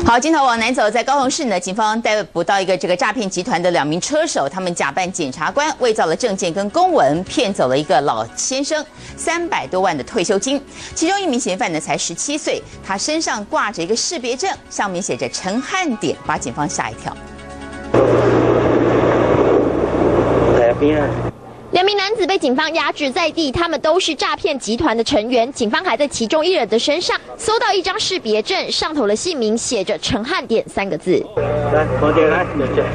好，镜头往南走，在高雄市呢，警方逮捕到一个诈骗集团的2名车手，他们假扮检察官，伪造了证件跟公文，骗走了一个老先生300多万的退休金。其中一名嫌犯呢才17岁，他身上挂着一个识别证，上面写着陈汉典，把警方吓一跳。 2名男子被警方压制在地，他们都是诈骗集团的成员。警方还在其中1人的身上搜到一张识别证，上头的姓名写着陈汉典3个字。 来，黄姐来，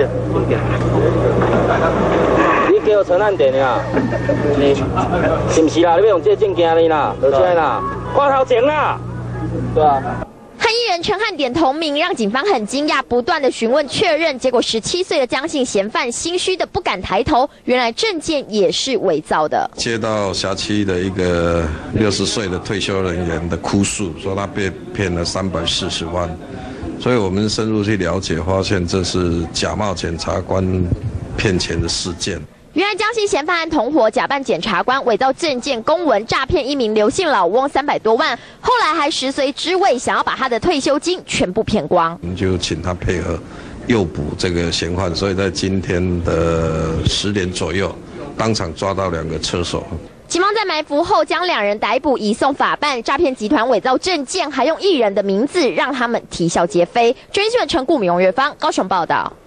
你给我陈汉典呀？你是不是啦？你要用这证件哩啦？落出来啦，挂头前啦，对啊。 和艺人陈汉典同名，让警方很惊讶，不断的询问确认，结果17岁的江姓嫌犯心虚的不敢抬头，原来证件也是伪造的。 接到辖区的一个60岁的退休人员的哭诉，说他被骗了340万，所以我们深入去了解，发现这是假冒检察官骗钱的事件。 原来江姓嫌犯和同伙假扮检察官，伪造证件、公文，诈骗一名刘姓老翁300多万，后来还食髓知味，想要把他的退休金全部骗光。 我们就请他配合诱捕这个嫌犯，所以在今天的10点左右，当场抓到2个车手。 警方在埋伏后将2人逮捕，移送法办。诈骗集团伪造证件，还用艺人的名字让他们啼笑皆非。真新闻陈顾敏、永月芳高雄报道。